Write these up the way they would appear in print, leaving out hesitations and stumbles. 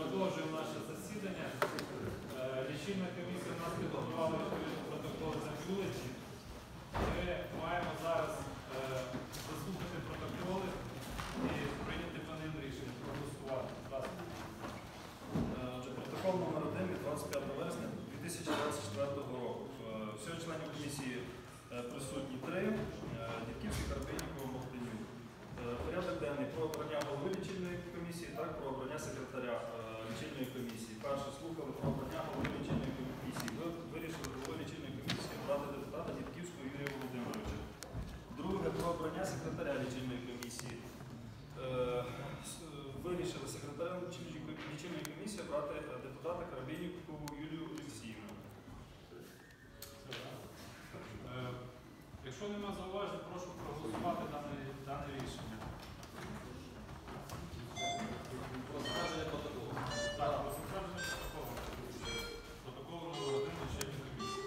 Продовжуємо наше засідання. Лічильна комісія у нас підготувала протокол за бюлетні. Ми маємо зараз заслухати протоколи і прийняти по ним рішення, проголосувати. Протокол номер 1 від 25 вересня 2024 року. Всього членів комісії присутні 3. Дідківський, Карпеніков, Мохтенюк. Порядок денний про обрання голови лічильної комісії та про обрання секретаря лічильної комісії. Перше, слухали про обрання голови лічильної комісії. Ви вирішили голови лічильної комісії обрати депутата Дідківського Юрія Володимировича. Друге, про обрання секретаря лічильної комісії. Вирішили секретарем лічильної комісії обрати депутата Карабєнікову Юлію Олексіївну. Якщо немає зауважень, прошу проголосувати дане рішення. Про затвердження протоколу. Так, про затвердження протоколу. Протокол номер 1 лічильної комісії.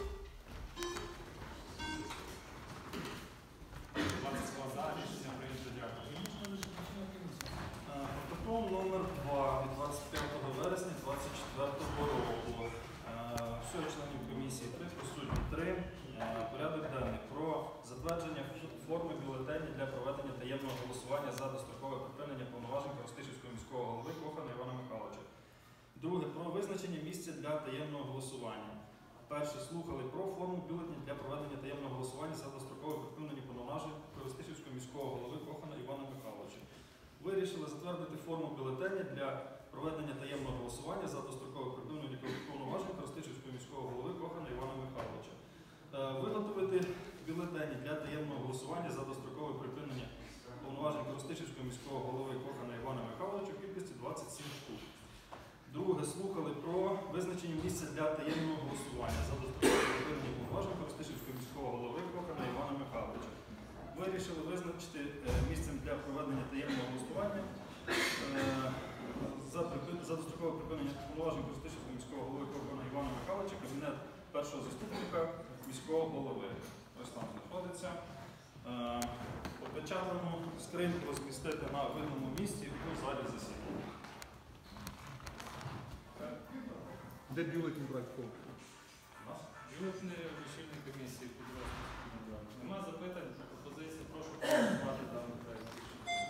22 за, рішення прийнято. Дякую. Протокол номер 2 від 25 вересня 2024 року. Всього членів комісії 3, присутні 3. Порядок денний про затвердження форми бюлетені для проведення таємного голосування за дострокове припинення повноважень Коростишівського міського голови Кохана Івана Михайловича. Друге, про визначення місця для таємного голосування. Перше, слухали про форму бюлетня для проведення таємного голосування за дострокове припинення повноважень Коростишівського міського голови Кохана Івана Михайловича. Вирішили затвердити форму бюлетеня для проведення таємного голосування за дострокове припинення повноважень Коростишівського міського голови Кохана Івана Михайловича. Виготовити бюлетені для таємного голосування за дострокове припинення повноважень Коростишівського міського голови Кохана Івана Михайловича в кількості 27 штук. Друге, слухали про визначення місця для таємного голосування за дострокове припинення повноважень Коростишівського міського голови Кохана Івана Михайловича. Вирішили визначити місцем для проведення таємного голосування за дострокове припинення повноважень Коростишівського міського голови Кохана Івана Михайловича кабінет першого заступника міського голови. Ось там знаходиться. Опечатану скриньку розмістити на видному місці у залі засідання. Де бюлетень брати кого? Бюлетні лічильної комісії підрозділу. Нема запитань, пропозицій, прошу проголосувати даний проект рішення.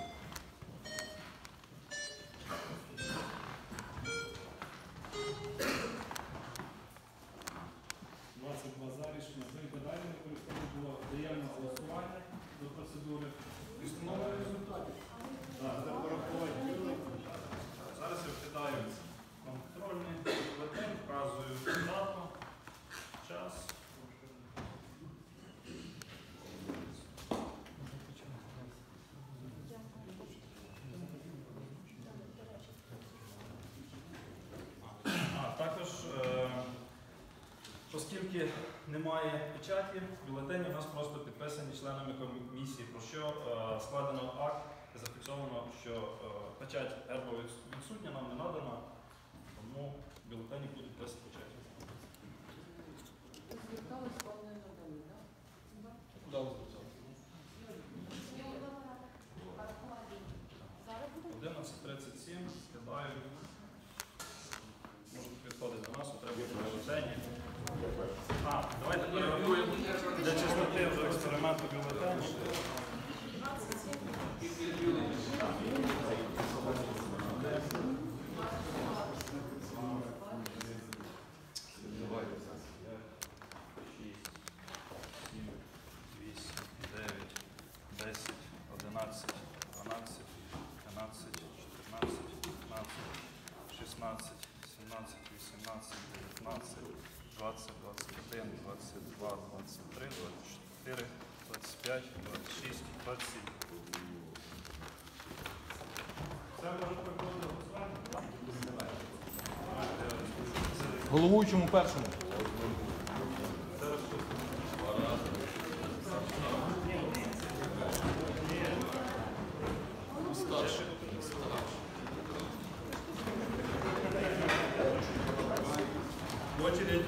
22 за, рішення прийнято. Далі ми переходимо до таємного голосування, до процедури встановлення результатів. Так, це порахувати бюлетень. Зараз я вкидаю контрольний бюлетень, вказую дату, час. Також, оскільки немає печаті, бюлетені у нас просто підписані членами комісії, про що складено акт і зафіксовано, що печать ЕРБО відсутня, нам не надана, тому бюлетені будуть без печаті. Зверталися, вам не надали, так? Куди ви зверталися? 11:37, скидаю. Можуть підходити до нас, отримати бюлетені. Давайте перерахуємо для чистоти вже експерименту бюлетені. 10, 11, 12, 13, 14, 15, 16, 17, 18, 19, 20, 21, 22, 23, 24, 25, 26, 27. Це може приходити голосування? Головуючому першому. Старший. Очередь.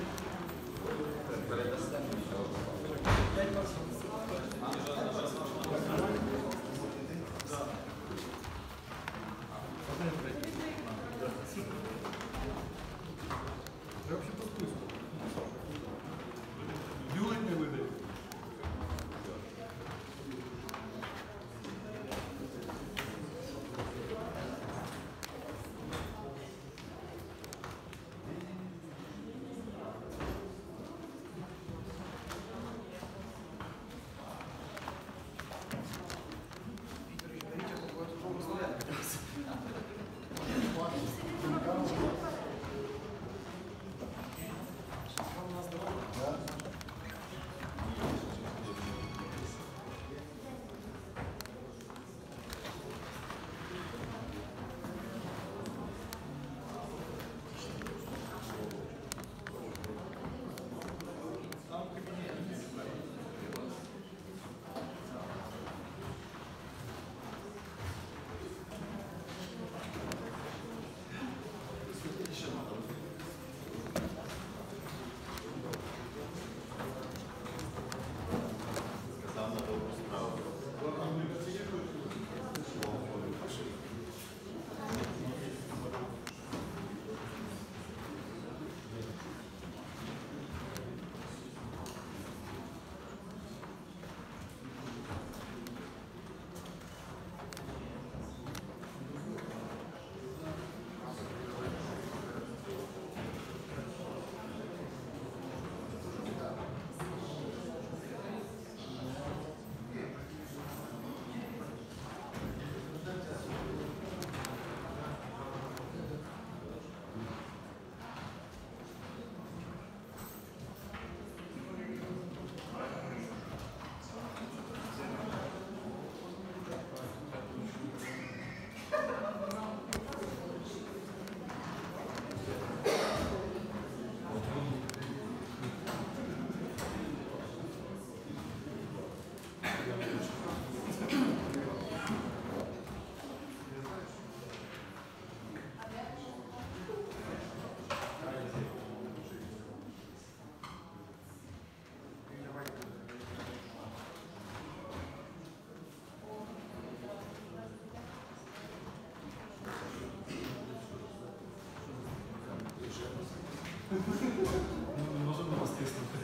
Ну, не можемо вас тиснути.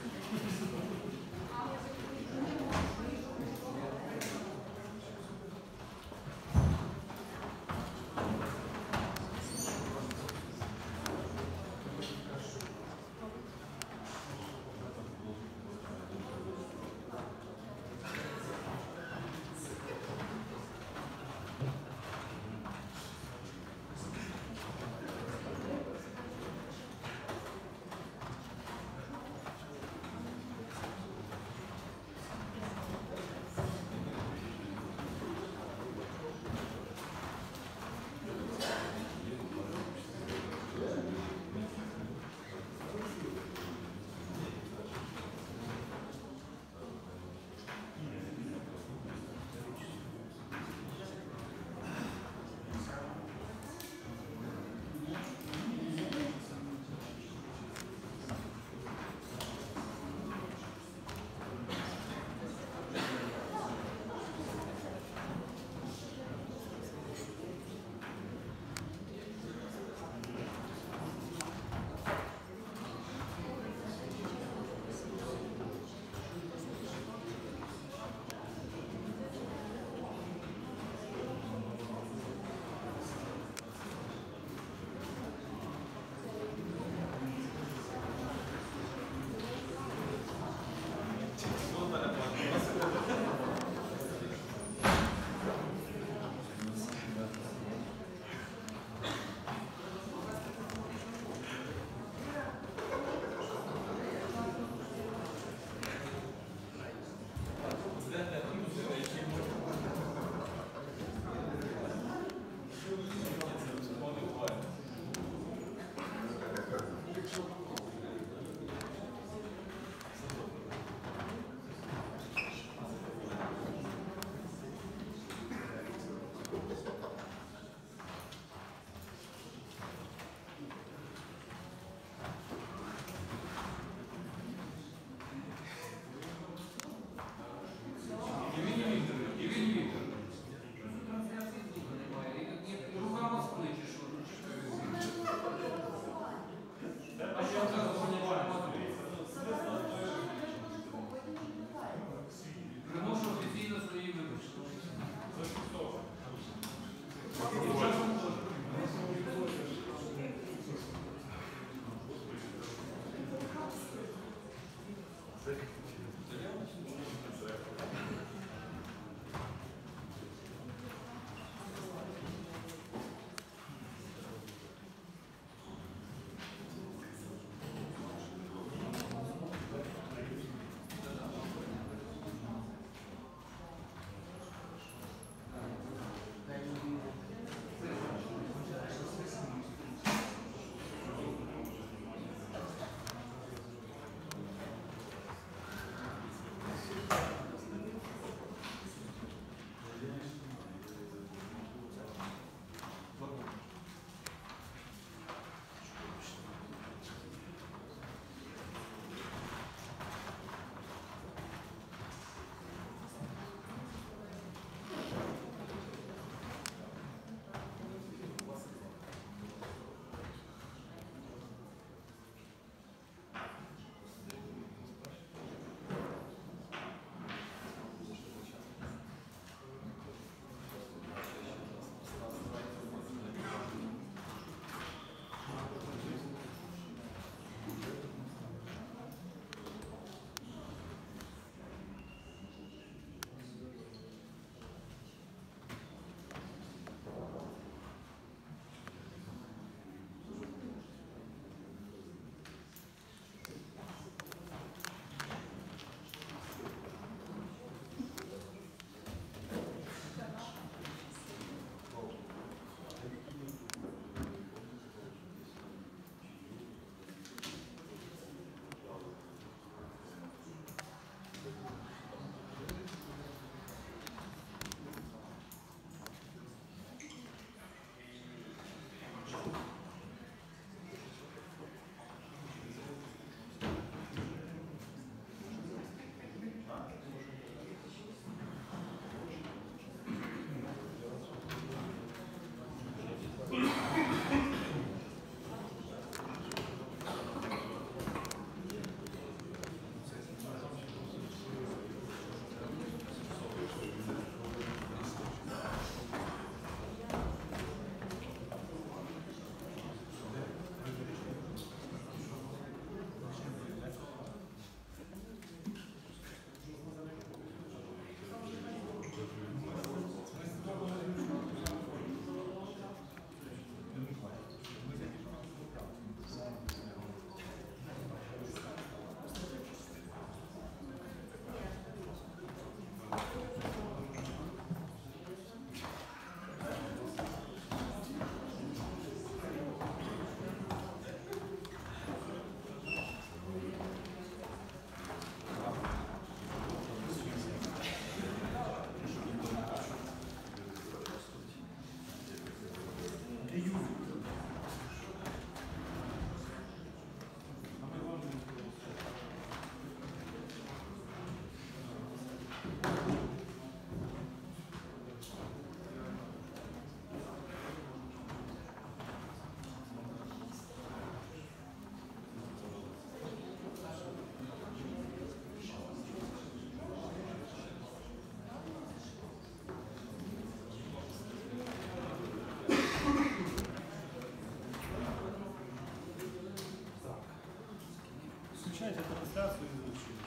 Включайте трансляцію і звучить.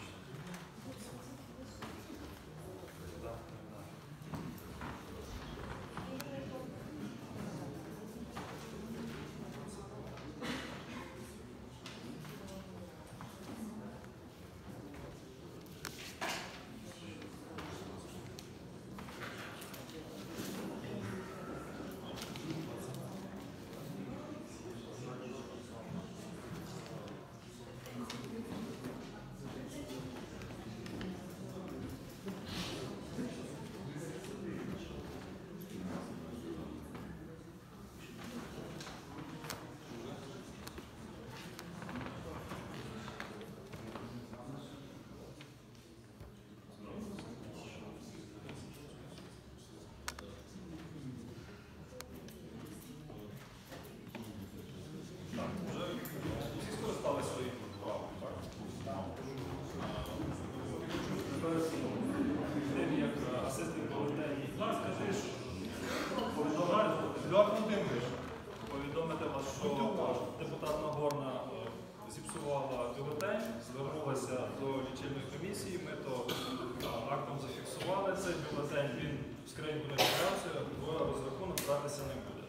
Повідомити вас, що депутат Нагорна зіпсувала бюлетень, звернулася до лічильної комісії, ми то актом зафіксували цей бюлетень, він в скриньку не відправився, в розрахунок братися не буде.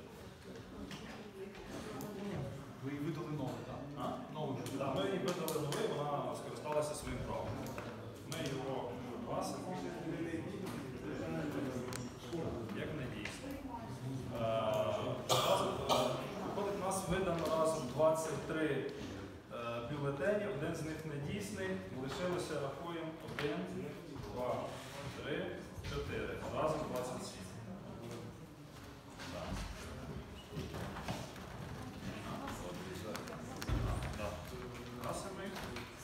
Ви її видали новий, так? Новий. Так, ми її видали новий, вона скористалася своїм правом. Ми його власимо, як не дійсно. Виходить, у нас видано разом 23 бюлетені, один з них недійсний, лишилося, рахуємо, 1, 2, 3, 4, разом 27. Красимо їх.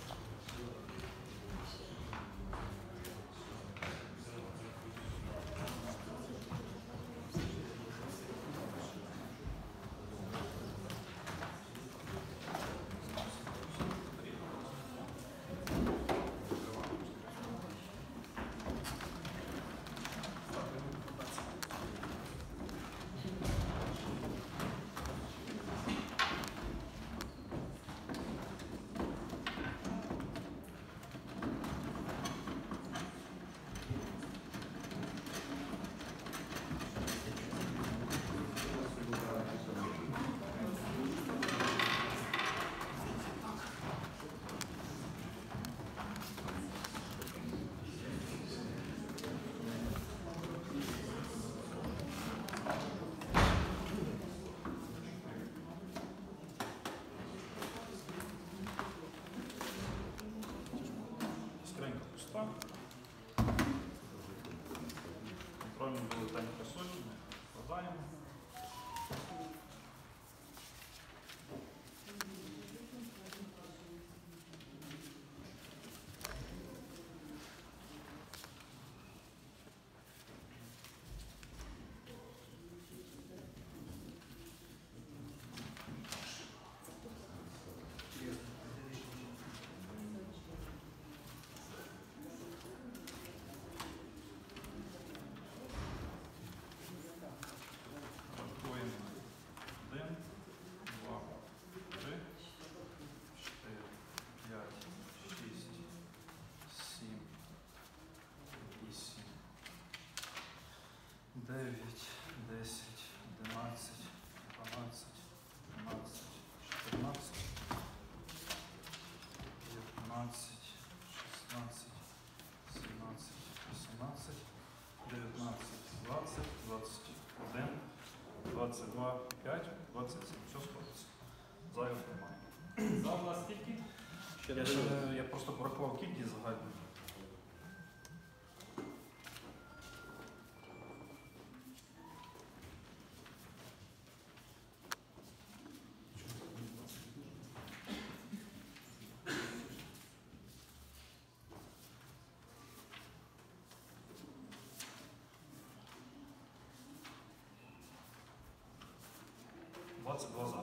Скринька пуста. Контрольний бюлетень присутній. Складаємо. Рахуємо. 1, 2, 3, 4, 5, 6, 7, 8, 9, 10, 11, 12, 13, 14, 15, 16, 17, 18, 19, 20, 21, 22, 5, 27. Все сходиться. Зайвих немає. За у нас скільки? Я просто порахував кількість загальну. Це 2 за.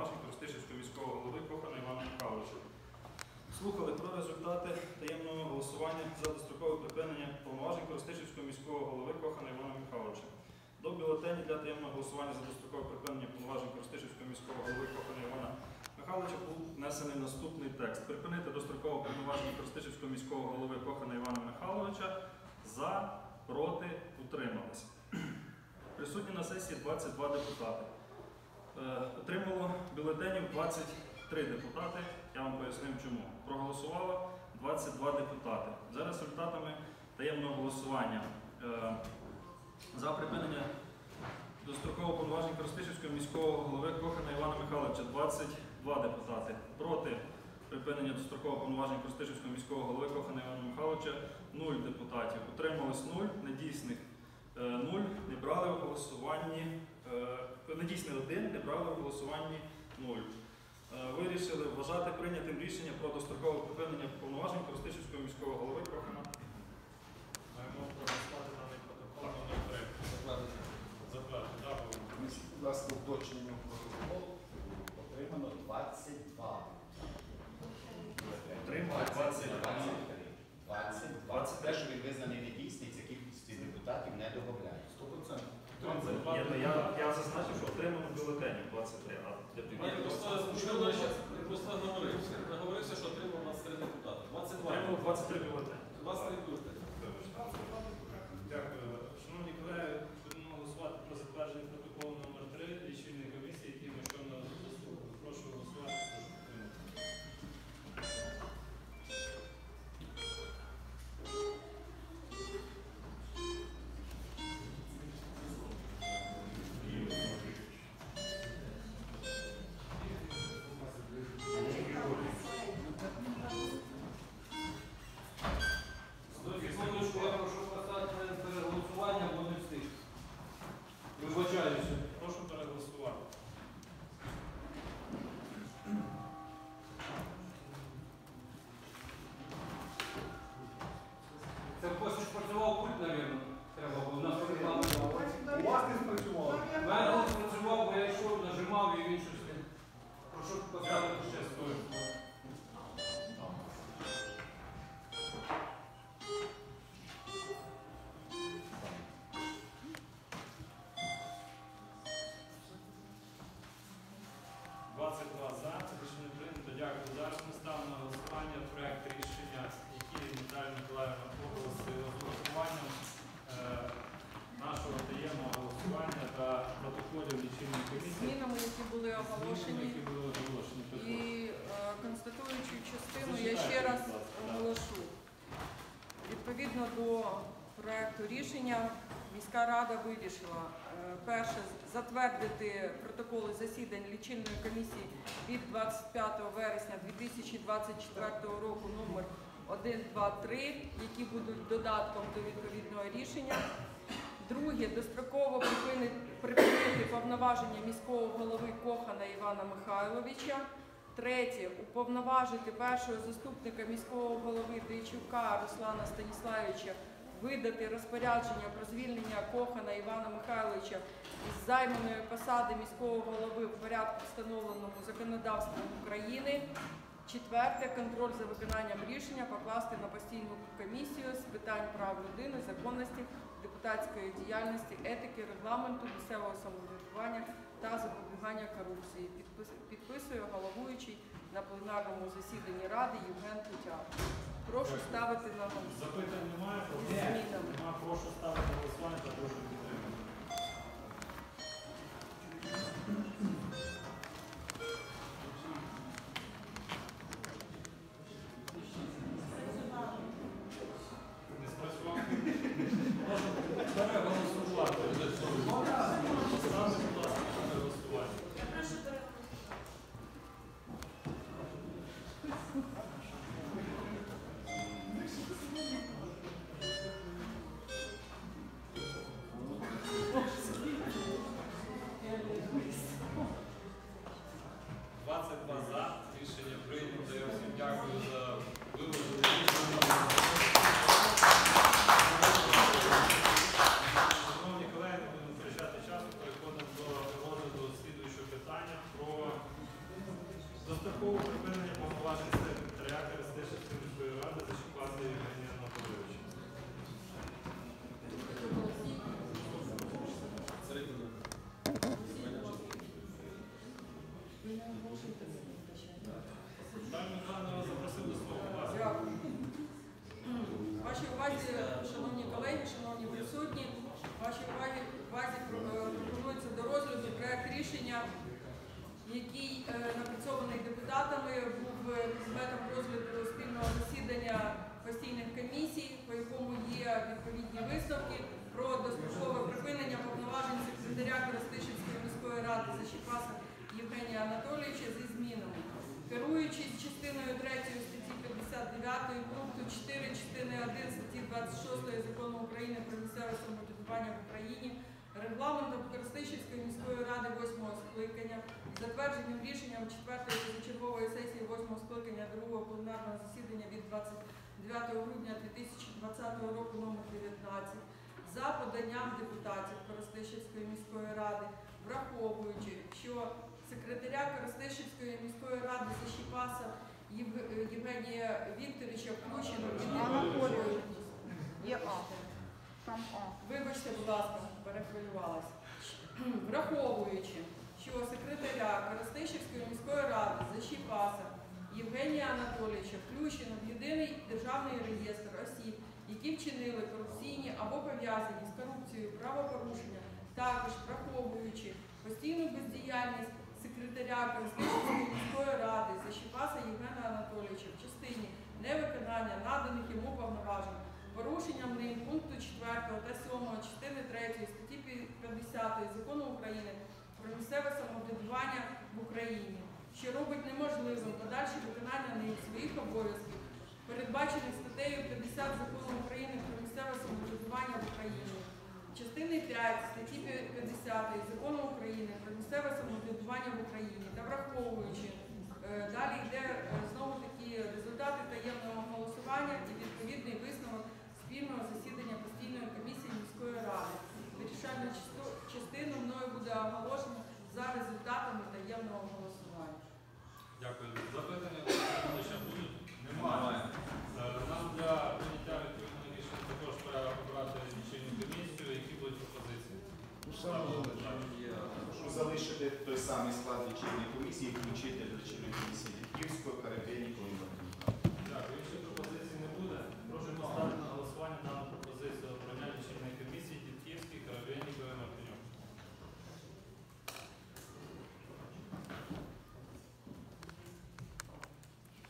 повноважень Коростишівського міського голови Кохана Івана Михайловича. Слухали про результати таємного голосування за дострокове припинення повноважень Коростишівського міського голови Кохана Івана Михайловича. До бюлетені для таємного голосування за дострокове припинення повноважень Коростишівського міського голови Кохана Івана Михайловича був внесений наступний текст. Припинити дострокове повноваження Коростишівського міського голови Кохана Івана Михайловича. За, проти, утрималися. Присутні на сесії 22 депутати. Отримало бюлетенів 23 депутати. Я вам поясню чому. Проголосувало 22 депутати. За результатами таємного голосування за припинення дострокового повноважень Коростишівського міського голови Кохана Івана Михайловича 22 депутати. Проти припинення дострокового повноважень Коростишівського міського голови Кохана Івана Михайловича 0 депутатів. Утрималось 0, недійсних 0, не брали в голосуванні, недійсний 1, не брали в голосуванні 0. Вирішили вважати прийнятим рішення про дострокове припинення повноважень Коростишівського міського голови Кохана. Маємо проголосувати даний протокол номер 3. Затвердити. Дякую. Будь ласка, уточнення протоколу. Отримано 22. Отримали 22. Те, що він визнаний недійсний, це кількості депутатів не додає. 100%. Я зазначив, що отримано бюлетенів 23, а депутатів Просто наговорився, що отримав 23 депутати. 22. отримало 23 бюлетені. 23 бюлетені. Дякую. Шановні колеги, будемо голосувати про затвердження протоколу номер 3 лічильної комісії, який ми щойно заслухали. Прошу голосувати, прошу підтримати. Секундочку, я прошу поставити переголосування, бо не встиг. Вибачаюся. Прошу переголосувати. Це просто спрацював пульт, мабуть. Треба, бо в нас реклама. У вас не спрацювало. У мене не спрацював, бо я йшов, нажимав і він щось не. Прошу поставити ще стою. За. Рішення прийнято. Дякую. Зараз ми ставимо на голосування проект рішення, який Наталія Миколаївна оголосила з голосуванням нашого таємного голосування та протоколів лічильної комісії. Змінами, які були Змінами, оголошені. які були оголошені. І констатуючи частину, я ще раз оголошу. Відповідно до проекту рішення, міська рада вирішила перше затвердити протоколи засідань лічильної комісії від 25 вересня 2024 року номер 123, які будуть додатком до відповідного рішення. Друге, достроково припинити повноваження міського голови Кохана Івана Михайловича. Третє, уповноважити першого заступника міського голови Дейчука Руслана Станіславовича видати розпорядження про звільнення Кохана Івана Михайловича із займаної посади міського голови в порядку, встановленому законодавством України. Четверте, контроль за виконанням рішення покласти на постійну комісію з питань прав людини, законності, депутатської діяльності, етики, регламенту, місцевого самоврядування та запобігання корупції. Підписує головуючий на пленарному засіданні Ради Євген Кутяр. Прошу ставити на голосування. Запитань немає? Немає. Прошу ставити на голосування та прошу підтримати. Не спрацював? Можна переголосувати. Поставте, будь ласка, на переголосування. Протокол припинення повноважень секретаря Коростишівської міської ради Защіпаса Євгенія Анатолійовича. Віталій Михайлович запросив до слова. Будь ласка. Дякую. Вашій увазі, шановні колеги, шановні присутні, вашій увазі пропонується до розгляду проект рішення, який напрацьований депутатами, був предметом розгляду спільного засідання постійних комісій, по якому є відповідні висновки про дострокове припинення повноважень секретаря Коростишівської міської ради Защіпаса Євгенія Анатолійовича зі змінами. Керуючись частиною 3 статті 59, пункту 4 частини 1 статті 26 Закону України про місцеве самоврядування в Україні, регламентом Коростишівської міської ради 8-го скликання, затвердженим рішенням 4-ї позачергової сесії 8-го скликання 2-го пленарного засідання від 29 грудня 2020 року номер 19, за поданням депутатів Коростишівської міської ради, враховуючи, що секретаря Коростишівської міської ради Защіпаса Євгенія Вікторовича включено Є А. Там А. Вибачте, будь ласка, перехвилювалася. Враховуючи, що секретаря Коростишівської міської ради Защіпаса Євгенія Анатолійовича включено в єдиний державний реєстр осіб, які вчинили корупційні або пов'язані з корупцією правопорушення, також враховуючи постійну бездіяльність секретаря Коростишівської міської ради Защіпаса Євгена Анатолійовича в частині невиконання наданих йому повноважень, порушенням ним пункту 4 та 7 частини 3 статті 50 Закону України про місцеве самоврядування в Україні, що робить неможливим подальше виконання ним своїх обов'язків, передбачених статтею 50 Закону України про місцеве самоврядування в Україні, частини 5 статті 50 Закону України про місцеве самоврядування в Україні та враховуючи, далі йде знову такі результати таємного голосування і відповідний висновок спільного засідання постійної комісії міської ради. Вирішальну частину мною буде оголошено за результатами таємного голосування. Дякую. Запитання до доповідача будуть? Немає. Нам для прийняття відповідного рішення також треба обрати лічильну комісію. Які будуть пропозиції? Прошу залишити той самий склад лічильної комісії, включити до лічильної комісії Дідківського, Карабєнікова і Мартинюка. Дякую. Якщо пропозицій не буде, прошу поставити на голосування дану пропозицію обрання лічильної комісії Дідківський, Карабєнікова і Мартинюк.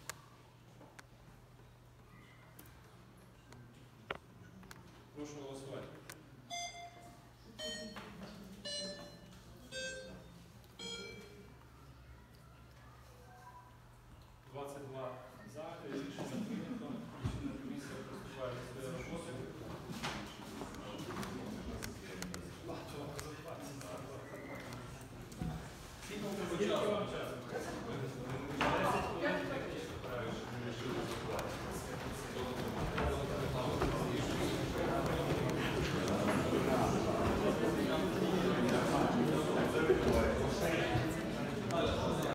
Прошу голосувати.